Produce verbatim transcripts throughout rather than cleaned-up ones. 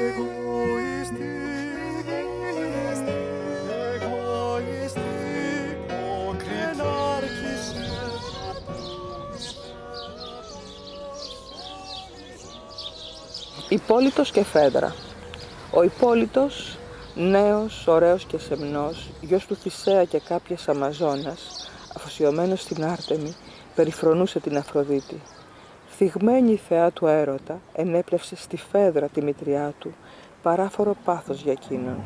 Υπόλυτος και Φέδρα. Ο Υπόλυτος, νέος, ωραίος και σεμνός, γιος του Θησέα και κάποιας Αμαζόνας, αφοσιωμένος στην Άρτεμη, περιφρονούσε την Αφροδίτη. Θυγμένη η θεά του έρωτα, ενέπνευσε στη Φέδρα τη μητριά του, παράφορο πάθος για εκείνον.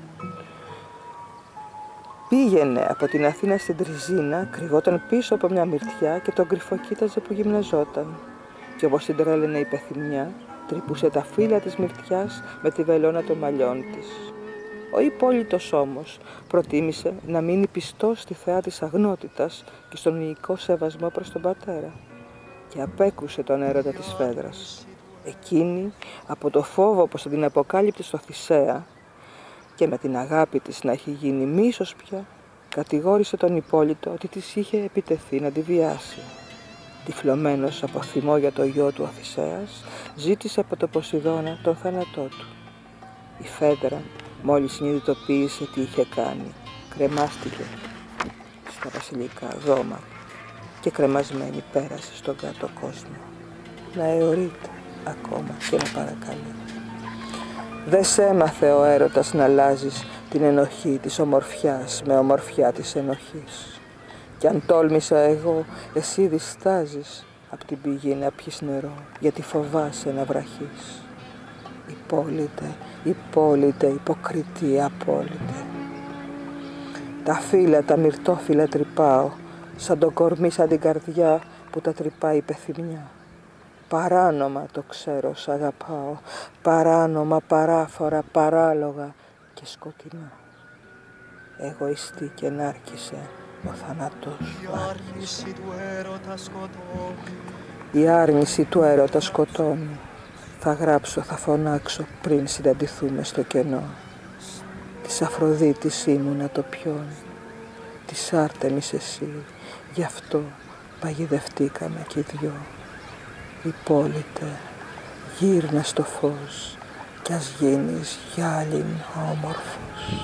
Πήγαινε από την Αθήνα στην Τριζίνα, κρυγόταν πίσω από μια μυρτιά και τον κρυφοκοίταζε που γυμναζόταν. Και όπως την τρέλαινε η πεθυμιά, τρυπούσε τα φύλλα της μυρτιάς με τη βελόνα των μαλλιών της. Ο Υπόλυτος όμως προτίμησε να μείνει πιστός στη θεά της αγνότητας και στον ηικό σεβασμό προς τον πατέρα και απέκρουσε τον έρωτα της Φέδρας. Εκείνη, από το φόβο πως θα την αποκάλυπτε στο Θησέα και με την αγάπη της να έχει γίνει μίσος πια, κατηγόρησε τον Υπόλυτο ότι της είχε επιτεθεί να τη βιάσει. Τυφλωμένος από θυμό για το γιο του ο Θησέας, ζήτησε από τον Ποσειδώνα τον θάνατό του. Η Φέδρα, μόλις συνειδητοποίησε τι είχε κάνει, κρεμάστηκε στα βασιλικά δώμα και κρεμασμένη πέρασε στον κάτω κόσμο. Να αιωρείται ακόμα και να παρακαλεί. Δε σ' έμαθε ο έρωτας να αλλάζεις την ενοχή της ομορφιάς με ομορφιά της ενοχής. Κι αν τόλμησα εγώ, εσύ διστάζεις απ' την πηγή να πιεις νερό, γιατί φοβάσαι να βραχείς. Υπόλυτε, υπόλυτε, υποκριτή απόλυτε. Τα φύλλα, τα μυρτόφυλλα τρυπάω, σαν το κορμί, σαν την καρδιά που τα τρυπάει η πεθυμιά. Παράνομα το ξέρω σ' αγαπάω, παράνομα, παράφορα, παράλογα και σκοτεινά. Εγωιστή και νάρκησε ο θάνατος άρχισε. Η άρνηση του έρωτα σκοτώνει. Θα γράψω, θα φωνάξω πριν συναντηθούμε στο κενό. Της Αφροδίτης ήμουνα το πιόν, της Άρτεμις εσύ, γι' αυτό παγιδευτήκαμε κι οι δυο. Υπόλυτε, γύρνα στο φως κι ας γίνεις γυάλιν όμορφος.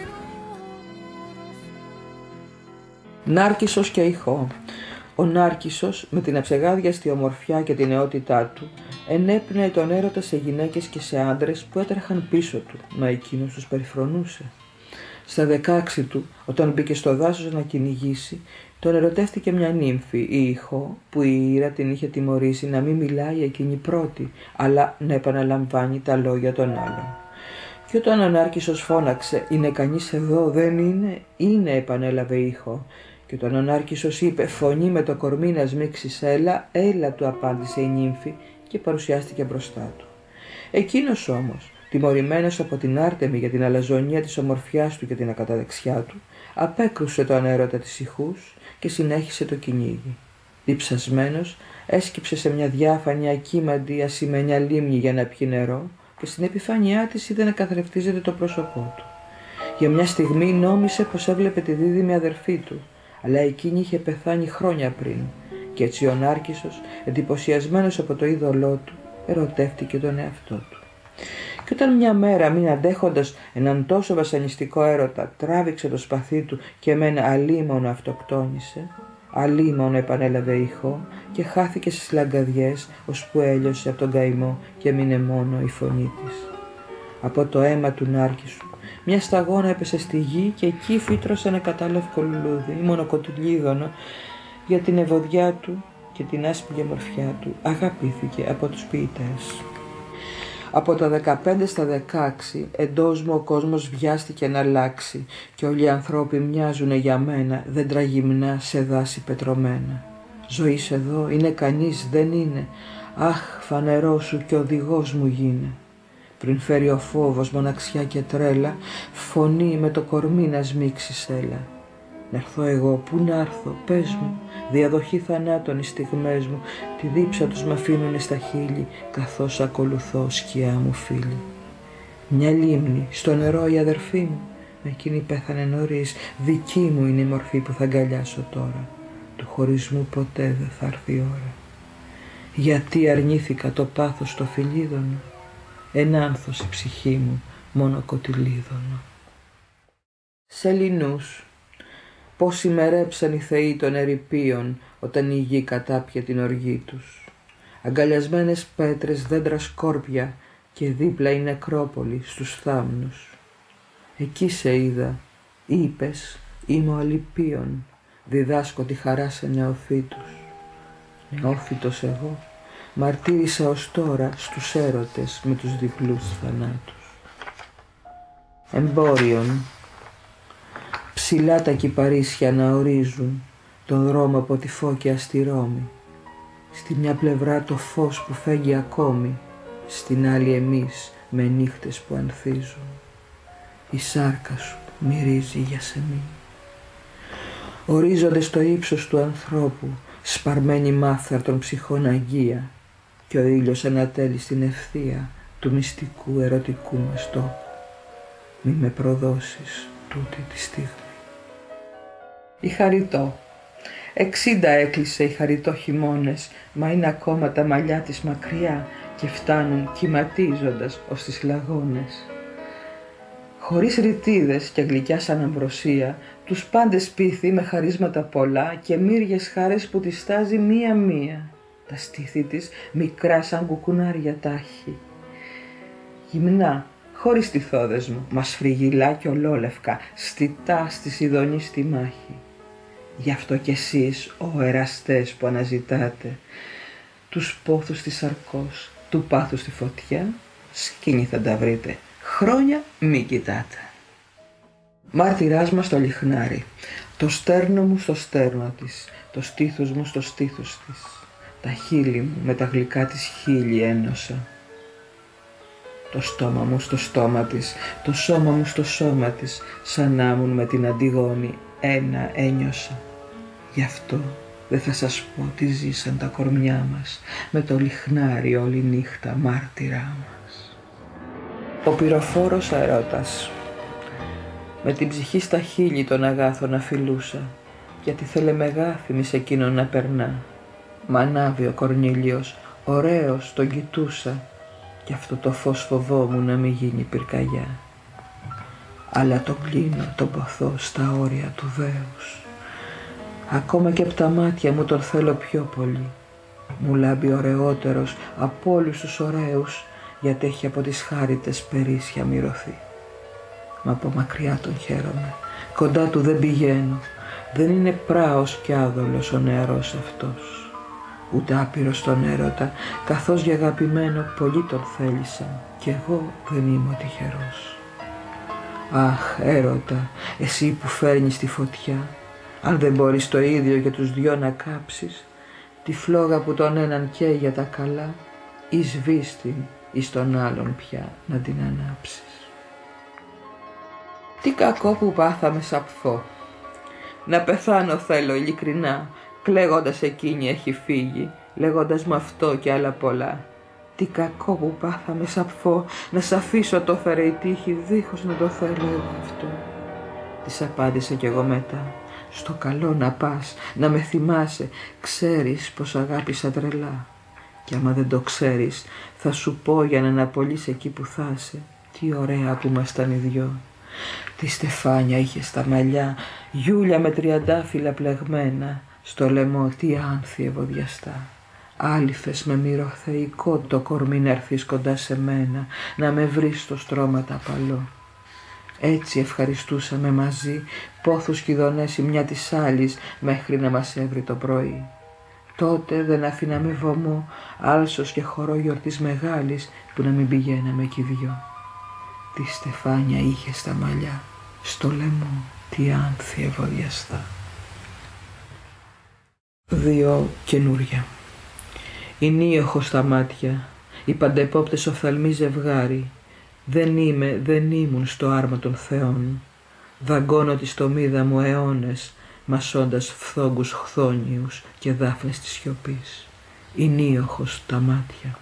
Νάρκισσος και ηχό. Ο Νάρκισσος, με την αψεγάδιαστη ομορφιά και την νεότητά του, ενέπνεε τον έρωτα σε γυναίκες και σε άντρες που έτρεχαν πίσω του, μα εκείνος τους περιφρονούσε. Στα δεκάξι του, όταν μπήκε στο δάσος να κυνηγήσει, τον ερωτεύτηκε μια νύμφη, η Ηχό, που η Ήρα την είχε τιμωρήσει να μην μιλάει εκείνη πρώτη, αλλά να επαναλαμβάνει τα λόγια των άλλων. Και όταν ο Νάρκισσος φώναξε «Είναι κανείς εδώ, δεν είναι?» «Είναι», επανέλαβε η Ηχό. Και όταν ο Νάρκισσος είπε «Φωνή με το κορμί να σμίξεις, έλα», «Έλα», του απάντησε η νύμφη και παρουσιάστηκε μπροστά του. Εκείνος όμως, τιμωρημένος από την Άρτεμη για την αλαζονία της ομορφιάς του και την ακαταδεξιά του, απέκρουσε τον έρωτα της Ηχούς και συνέχισε το κυνήγι. Διψασμένος, έσκυψε σε μια διάφανη ακύμαντη ασημένια λίμνη για να πιει νερό και στην επιφάνειά της είδε να καθρεφτίζεται το πρόσωπό του. Για μια στιγμή νόμισε πως έβλεπε τη δίδυμη αδερφή του, αλλά εκείνη είχε πεθάνει χρόνια πριν και έτσι ο Νάρκισσος, εντυπωσιασμένος από το είδωλό του, ερωτεύτηκε τον εαυτό του. Και όταν μια μέρα, μην αντέχοντας έναν τόσο βασανιστικό έρωτα, τράβηξε το σπαθί του και με ένα αλίμονο αυτοκτόνησε, αλίμονο, επανέλαβε η Ηχό και χάθηκε στις λαγκαδιές, ωσπου έλειωσε από τον καημό και μείνε μόνο η φωνή της. Από το αίμα του Νάρκισσου μια σταγόνα έπεσε στη γη και εκεί φύτρωσε ένα κατάλευκο λουλούδι, μονοκοτυλίδωνο, για την ευωδιά του και την άσπρη μορφιά του αγαπήθηκε από τους ποιητές. Από τα δεκαπέντε στα δεκαέξι εντός μου ο κόσμος βιάστηκε να αλλάξει και όλοι οι ανθρώποι μοιάζουνε για μένα δέντρα γυμνά σε δάση πετρωμένα. Ζωής εδώ είναι κανείς, δεν είναι, αχ φανερό σου και οδηγός μου γίνε. Πριν φέρει ο φόβος μοναξιά και τρέλα, φωνή με το κορμί να σμίξεις έλα. Ν'ερθώ εγώ, πού να έρθω, πες μου, διαδοχή θανάτων οι στιγμές μου, τη δίψα τους μ' αφήνουνε στα χείλη, καθώς ακολουθώ σκιά μου φίλη. Μια λίμνη, στο νερό η αδερφή μου, με εκείνη πέθανε νωρίς, δική μου είναι η μορφή που θα αγκαλιάσω τώρα, του χωρισμού ποτέ δεν θα έρθει η ώρα. Γιατί αρνήθηκα το πάθος το φιλίδωνο, ενάνθος η ψυχή μου μόνο κωτυλίδωνο. Σεληνούς, πώς ημερέψαν οι θεοί των ερειπίων όταν η γη κατάπια την οργή τους. Αγκαλιασμένες πέτρες, δέντρα, σκόρπια και δίπλα η νεκρόπολη στους θάμνους. Εκεί σε είδα, είπες, είμαι ο αληπίων, διδάσκω τη χαρά σε νεοφύτους. Νεόφυτος εγώ, μαρτύρησα ως τώρα στους έρωτες με τους διπλούς θανάτους. Εμπόριον, ψηλά τα κυπαρίσια να ορίζουν τον δρόμο από τη Φώκια στη Ρώμη. Στη μια πλευρά το φως που φέγγει ακόμη, στην άλλη εμείς με νύχτες που ανθίζουν. Η σάρκα σου μυρίζει για σεμί. Ορίζονται στο ύψος του ανθρώπου, σπαρμένη μάθαρ των ψυχών αγία, και ο ήλιος ανατέλει στην ευθεία του μυστικού ερωτικού μας τόπου. Μη με προδώσεις τούτη τη στιγμή. Η Χαριτό. Εξήντα έκλεισε η Χαριτό χειμώνες, μα είναι ακόμα τα μαλλιά της μακριά και φτάνουν κυματίζοντας ως τις λαγώνες. Χωρίς ρητίδες και γλυκιά σαν αμβροσία, τους πάντες πείθει με χαρίσματα πολλά και μύριες χάρες που τη στάζει μία-μία. Τα στήθη της μικρά σαν κουκουνάρια τάχη. Γυμνά, χωρίς τυθώδες μου, μα σφριγγυλά και ολόλευκα, στιτά στη Σιδονή στη μάχη. Γι' αυτό κι εσείς, ο εραστές που αναζητάτε, τους πόθους της σαρκός, του πάθους τη φωτιά, σκήνη θα τα βρείτε, χρόνια μη κοιτάτε. Μάρτυράς μας το λιχνάρι, το στέρνο μου στο στέρνο της, το στήθος μου στο στήθος της, τα χείλη μου με τα γλυκά της χείλη ένωσα. Το στόμα μου στο στόμα της, το σώμα μου στο σώμα της, σαν να ήμουν με την Αντιγόνη ένα ένιωσα. Γι' αυτό δεν θα σας πω τι ζήσαν τα κορμιά μας, με το λιχνάρι όλη νύχτα μάρτυρά μας. Ο πυροφόρος αερώτας. Με την ψυχή στα χείλη τον αγάθο να φιλούσα, γιατί θέλε μεγάθυμη σε εκείνον να περνά. Μ' ανάβει ο Κορνήλιος, ωραίος τον κοιτούσα, κι αυτό το φως φοβόμουν να μην γίνει πυρκαγιά. Αλλά τον κλείνω, τον ποθώ στα όρια του δέους. Ακόμα και απ' τα μάτια μου τον θέλω πιο πολύ. Μου λάμπει ωραιότερος από όλους τους ωραίους, γιατί έχει από τις χάριτες περίσσια μυρωθεί. Μα από μακριά τον χαίρομαι, κοντά του δεν πηγαίνω. Δεν είναι πράος κι άδολος ο νεαρός αυτός, ούτε άπειρος τον έρωτα, καθώς για αγαπημένο πολλοί τον θέλησαν, κι εγώ δεν είμαι ο τυχερός. Αχ, έρωτα, εσύ που φέρνεις τη φωτιά, αν δεν μπορείς το ίδιο για τους δυο να κάψεις, τη φλόγα που τον έναν καίει για τα καλά, ή σβήστην εις τον άλλον πια να την ανάψεις. Τι κακό που πάθαμε Σαπφό. Να πεθάνω θέλω ειλικρινά, κλαίγοντας εκείνη έχει φύγει, λέγοντας με αυτό και άλλα πολλά. Τι κακό που πάθαμε Σαπφό, να σ' αφήσω το φέρε η τύχη δίχως να το θέλω εγώ αυτό. Της απάντησα κι εγώ μετά, στο καλό να πας, να με θυμάσαι, ξέρεις πως αγάπησα τρελά. Κι άμα δεν το ξέρεις, θα σου πω για να αναπολύсь εκεί που θα είσαι, τι ωραία που ήμασταν οι δυο. Τι στεφάνια είχε στα μαλλιά, γιούλια με τριαντάφυλλα πλεγμένα, στο λαιμό τι άνθη ευωδιαστά. Άλυφες με μυροθεϊκό το κορμί να έρθεις κοντά σε μένα, να με βρεις στο στρώματα απαλό. Έτσι ευχαριστούσαμε μαζί, πόθους κι ειδονές η μια της άλλης, μέχρι να μας έβρει το πρωί. Τότε δεν αφήναμε βωμό, άλσος και χορό γιορτής μεγάλης, που να μην πηγαίναμε κι οι δυο. Τι στεφάνια είχε στα μαλλιά, στο λαιμό τι άνθη ευωδιαστά. Δύο καινούρια. Η νύοχο στα μάτια, οι παντεπόπτες οφθαλμοί ζευγάρι. Δεν είμαι, δεν ήμουν στο άρμα των θεών. Δαγκώνω τη στομίδα μου αιώνες, μασώντας φθόγκους χθόνιους και δάφνες της σιωπής. Η νύοχο στα μάτια.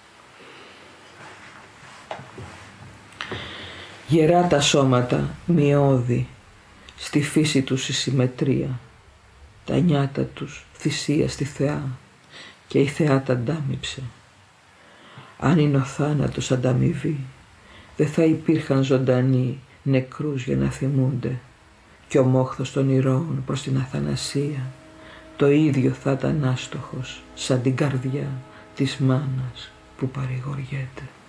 Γερά τα σώματα, μειώδη, στη φύση τους η συμμετρία. Τα νιάτα τους θυσία στη θεά, και η θεά τα ντάμιψε. Αν είναι ο θάνατος ανταμοιβή, δεν θα υπήρχαν ζωντανοί νεκρούς για να θυμούνται, κι ο μόχθος των ηρώων προς την αθανασία το ίδιο θα ήταν άστοχος σαν την καρδιά της μάνας που παρηγοριέται.